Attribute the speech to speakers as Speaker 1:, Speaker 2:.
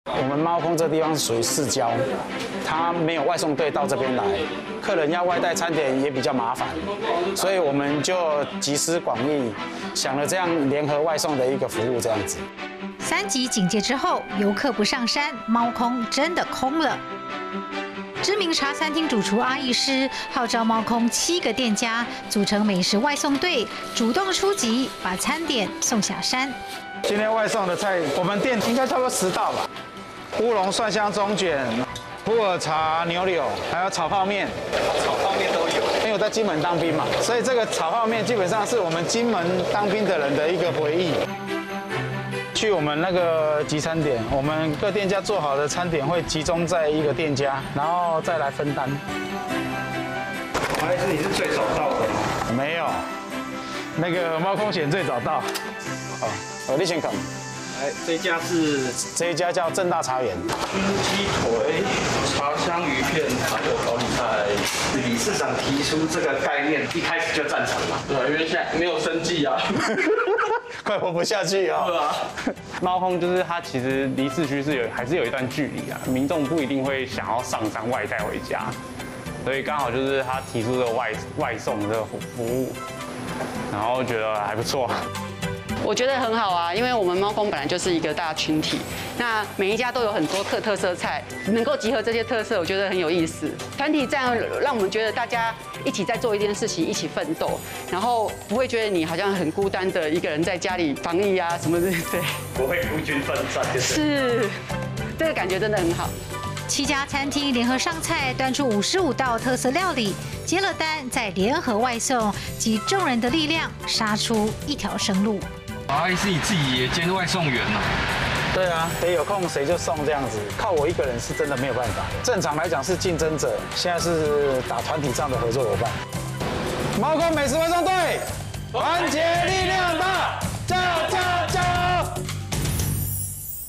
Speaker 1: 我们猫空这地方属于市郊，它没有外送队到这边来，客人要外带餐点也比较麻烦，所以我们就集思广益，想了这样联合外送的一个服务这样子。
Speaker 2: 3级警戒之后，游客不上山，猫空真的空了。知名茶餐厅主厨阿义师号召猫空7个店家组成美食外送队，主动出击，把餐点送下山。
Speaker 1: 今天外送的菜，我们店应该差不多10道吧。乌龙蒜香中卷、普洱茶牛柳，还有炒泡面。炒泡面都有。因为我在金门当兵嘛，所以这个炒泡面基本上是我们金门当兵的人的一个回忆。去我们那个集餐点，我们各店家做好的餐点会集中在一个店家，然后再来分担。
Speaker 3: 还是你是最早到的吗？
Speaker 1: 没有，那个猫空险最早到。好，你先看。
Speaker 3: 哎，这一家是
Speaker 1: 这一家叫正大茶园。
Speaker 3: 熏鸡腿、茶香鱼片，还有高丽菜。理事长提出这个概念，一开始就赞成嘛。对，因为现在没有生计啊。
Speaker 1: 快活不下去啊！
Speaker 3: 对啊，
Speaker 4: 猫空就是它其实离市区还是有一段距离啊，民众不一定会想要上山外带回家，所以刚好就是他提出的外送这个服务，然后觉得还不错。
Speaker 5: 我觉得很好啊，因为我们猫空本来就是一个大群体，那每一家都有很多特色菜，能够集合这些特色，我觉得很有意思。团体战让我们觉得大家一起在做一件事情，一起奋斗，然后不会觉得你好像很孤单的一个人在家里防疫啊什么的，对，
Speaker 3: 不会孤军奋战，
Speaker 5: 是，这个感觉真的很好。
Speaker 2: 7家餐厅联合上菜，端出55道特色料理，接了单再联合外送，集众人的力量，杀出一条生路。
Speaker 6: 阿义是你自己也兼外送员呐？
Speaker 1: 对啊，谁有空谁就送这样子，靠我一个人是真的没有办法。正常来讲是竞争者，现在是打团体战的合作伙伴。猫空美食外送队，团结力量大。